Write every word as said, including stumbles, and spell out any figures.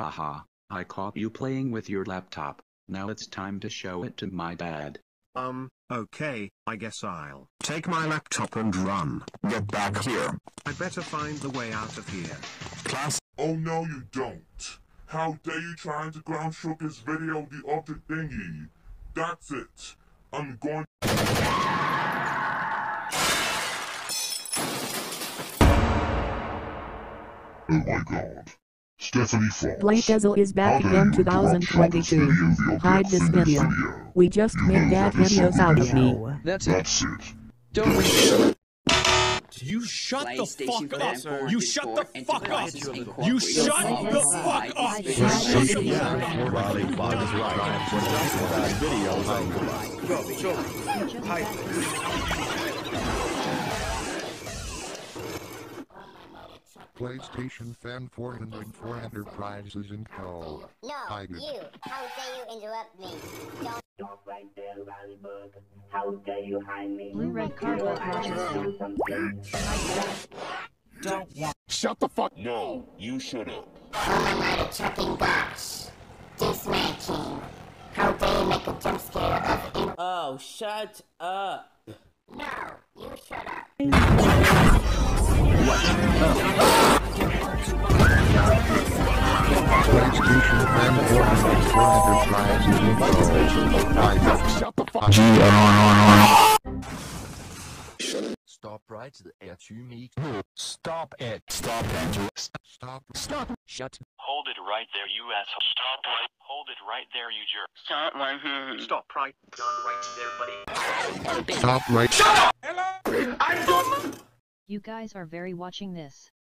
Haha, I caught you playing with your laptop. Now it's time to show it to my dad. Um, okay, I guess I'll take my laptop and run. Get back here. I better find the way out of here. Class. Oh no you don't. How dare you trying to ground stroke this video the object thingy. That's it. I'm going. Oh my god. Stephanie Fox. Blake Ezel is back again twenty twenty-two. Hide this video. We just made dad videos out of me. That's That's it. it. Don't read You shut the PlayStation fuck Class up! four You and shut four the fuck up! enterprises You incorporated shut with the five fuck up! distinct PlayStation Fan four hundred four Enterprises in Call. No, Hide it. you. How dare you interrupt me? Don't. Stop right there, Rallybug. How dare you hide me? Blue red cardboard watches. Don't want. Shut the fuck. No, you shut up. Unlimited trucking box. Dismantling. How dare you make a jump scare of in- Oh, shut up. No, you shut up. PlayStation Fan four hundred four Enterprises in Call. Hide it. Shut the fuck. Stop right there, you meet. Stop it. Stop it. Stop. Stop. Shut. Hold it right there, you asshole. Stop right. Hold it right there, you jerk. Stop one. Stop right. Gone right there, buddy. Stop right. You guys are very watching this.